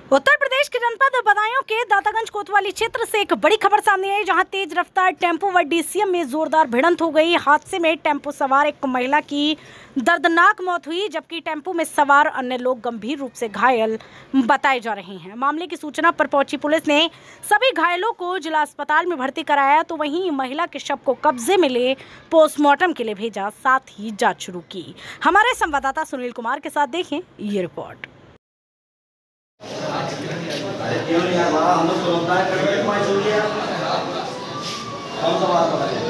उत्तर प्रदेश के जनपद बदायूं के दातागंज कोतवाली क्षेत्र से एक बड़ी खबर सामने आई, जहां तेज रफ्तार टेम्पो व डीसीएम में जोरदार भिड़ंत हो गई। हादसे में टेम्पो सवार एक महिला की दर्दनाक मौत हुई, जबकि टेम्पो में सवार अन्य लोग गंभीर रूप से घायल बताए जा रहे हैं। मामले की सूचना पर पहुंची पुलिस ने सभी घायलों को जिला अस्पताल में भर्ती कराया, तो वहीं महिला के शव को कब्जे में ले पोस्टमार्टम के लिए भेजा, साथ ही जाँच शुरू की। हमारे संवाददाता सुनील कुमार के साथ देखें ये रिपोर्ट। क्यों नहीं यार, हम लोग तो होता है, कभी कभी छोड़ दिया। कौन सा बात बताइए।